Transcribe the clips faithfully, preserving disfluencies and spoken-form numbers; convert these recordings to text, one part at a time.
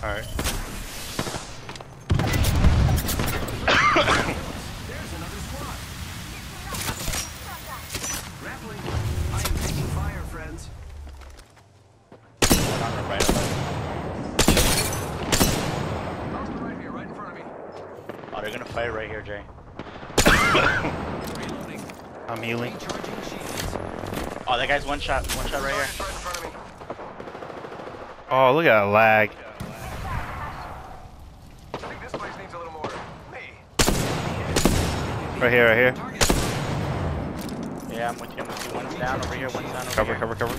Alright. There's another squad. Grappling. I am taking fire, friends. One on the right of us. Hostile right here, right in front of me. Oh, they're gonna fight right here, Jay. Reloading. I'm healing. Recharging shields. Oh, that guy's one shot, one shot right here. Target's right in front of me. Oh, look at that lag. I think this place needs a little more. Me. Right here, right here. Target. Yeah, I'm with you. I'm with you. One's down over here. One's down over Cover, here. cover, cover.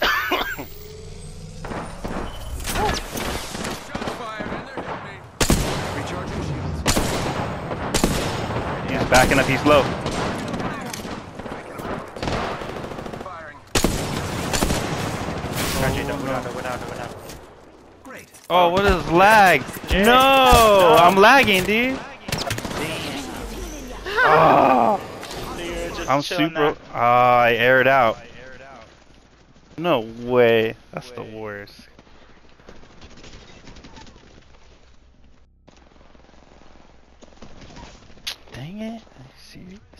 Shots fired and they're hitting me. Recharging shields. He's backing up. He's low. Firing. Charge it. Don't go down. Don't go down. Don't go down. Great. Oh, what is lag? No, I'm lagging, dude. Oh, Dude, just I'm chilling super. now. Ah, I aired out. No way. That's the worst. Dang it. Are you serious?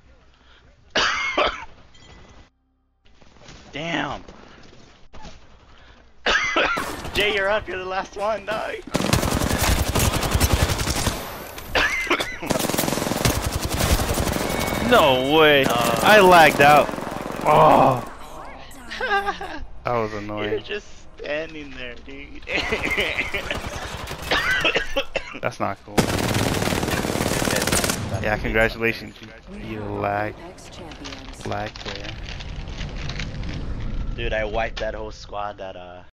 Damn. Jay, you're up. You're the last one, dog. No way. No. I lagged out. Oh, that was You're annoying. just standing there, dude. That's not cool. Yeah, congratulations. You lag, lag player. Dude, I wiped that whole squad that uh